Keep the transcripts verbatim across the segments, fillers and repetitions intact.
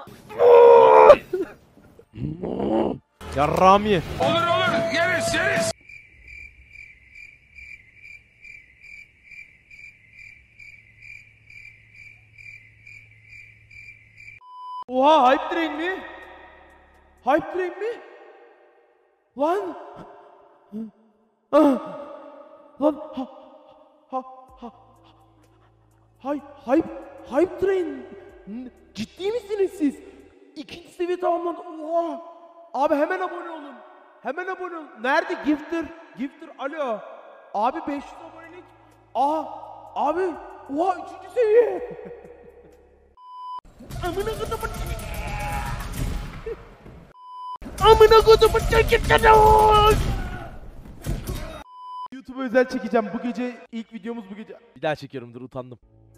Yarrağım ye. Olur olur yeriz yeriz. Oha, hype train mi? Hype train mi? Lan. Ah. Lan ha ha ha. Hay hype hype train. N- Ciddi misiniz siz? İkinci seviye tamamlandı. Oha. Abi hemen abone olun. Hemen abone olun. Nerede Gifter? Gifter alo. Abi beş yüz abonelik. Aa abi. Oha üçüncü seviye. Amına kodumun. Amına kodumun çekirtleri. YouTube'a özel çekeceğim. Bu gece ilk videomuz bu gece. Bir daha çekiyorum, dur utandım.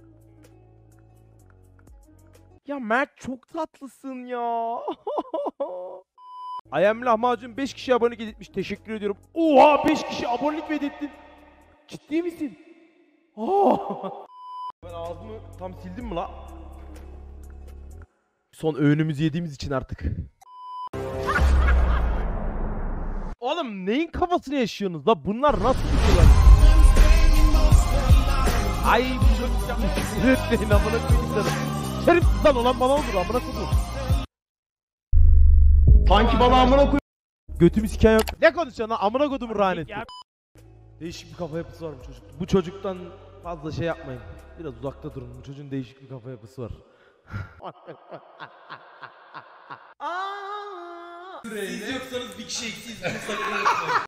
Ya Mert çok tatlısın ya. I am lahmacun beş kişi abonelik edilmiş. Teşekkür ediyorum. Oha beş kişi abonelik mi edildin? Ciddi misin? Aa. Ben ağzımı tam sildim mi la? Son öğünümüzü yediğimiz için artık. Oğlum neyin kafasını yaşıyorsunuz la? Bunlar nasıl düşünüyorlar? Ay bu çocuk yapmış. Lütfen amına koyayım. Şerif lan olan bana olur amına koyayım. Sanki bana amına koy. Götümü siken yok. Ne konuşuyorsun lan amına kodumun raneti. Değişik bir kafa yapısı var bu çocuk. Bu çocuktan fazla şey yapmayın. Biraz uzakta durun. Bu çocuğun değişik bir kafa yapısı var. Siz yoksanız bir kişi eksiyiz.